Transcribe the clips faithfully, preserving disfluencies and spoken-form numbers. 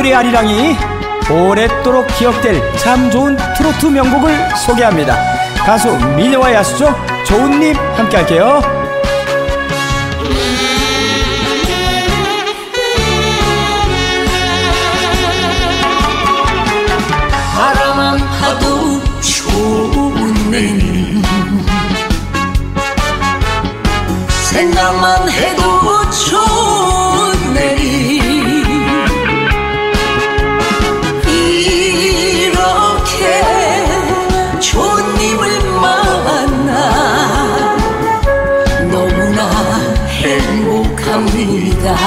노래 아리랑이 오랫도록 기억될 참 좋은 트로트 명곡을 소개합니다. 가수 미녀와 야수죠. 좋은님 함께 할게요. 바람만 봐도 좋은 내님, 생각만 해도 좋은 내님, 이렇게 좋은 님을 만나 너무나 행복합니다.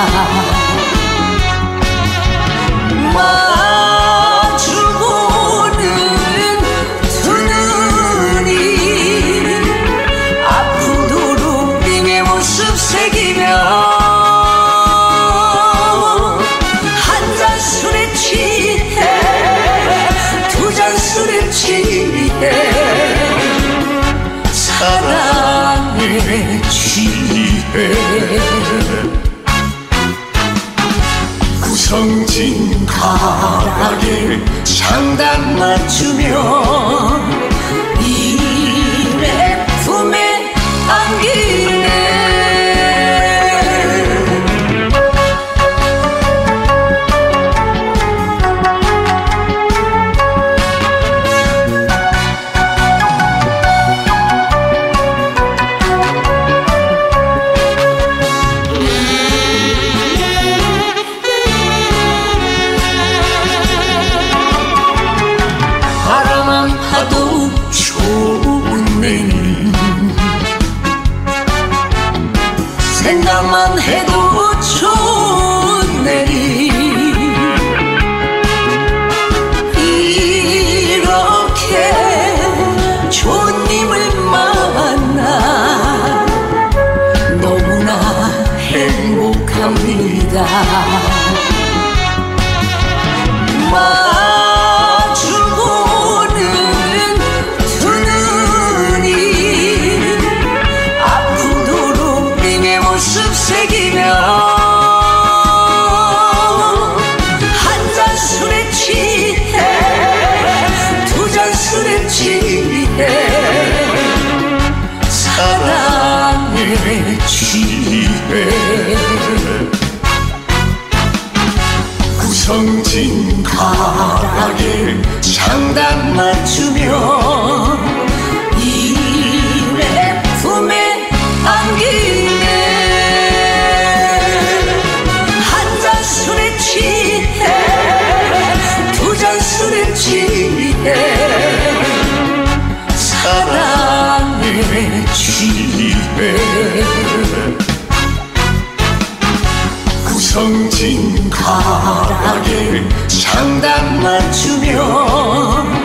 사랑의 지혜 구성진 가락에 장단 맞추며 이내 품에 안기네. 봐도 좋은 내님, 생각만 해도 좋은 내님, 이렇게 좋은 님을 만나 너무나 행복합니다. 한 잔 술에 취해 두 잔 술에 취해 사랑의 지혜 구성진 가락에 장단 맞추며 이내 품에 안기네. 술에 취해 사랑의 지혜 구성진 가락에 장단 맞추며